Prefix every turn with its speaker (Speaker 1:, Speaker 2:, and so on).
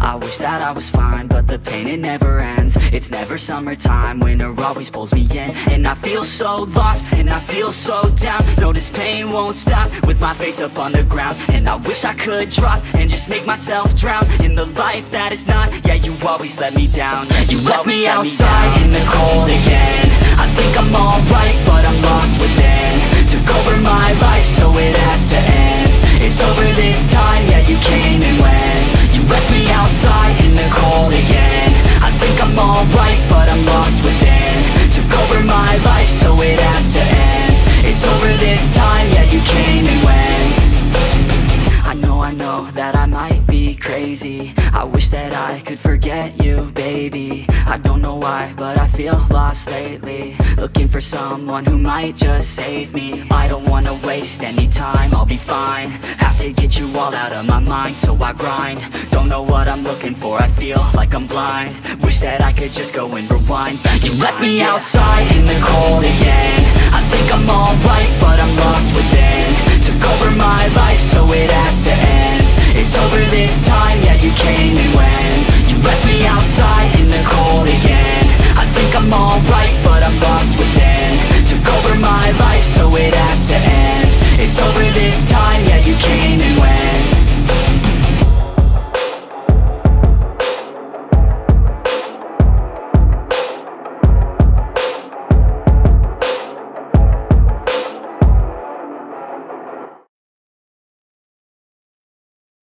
Speaker 1: I wish that I was fine, but the pain, it never ends. It's never summertime, winter always pulls me in. And I feel so lost, and I feel so down. No, this pain won't stop, with my face up on the ground. And I wish I could drop, and just make myself drown in the life that is not. Yeah, you always let me down. Yeah, you left me outside in the cold again. I think I'm alright, but I'm lost within. Took over my life, so it has to end. It's over this time, yeah, you came and went. You left me outside in the cold again. I think I'm alright, but I'm lost within. Took over my life, so it has to end. It's over this time, yeah, you came and went. I know that I might be crazy. I wish that I could forget you, baby. I don't know why, but I feel lost lately. Looking for someone who might just save me. I don't wanna waste any time, I'll be fine. Have to get you all out of my mind, so I grind. Don't know what I'm looking for, I feel like I'm blind. Wish that I could just go and rewind back. You left me outside in the cold again. I think I'm alright, but I'm lost within. Took over my life, so it has to end. It's over this time, yeah, you came and went. You left me outside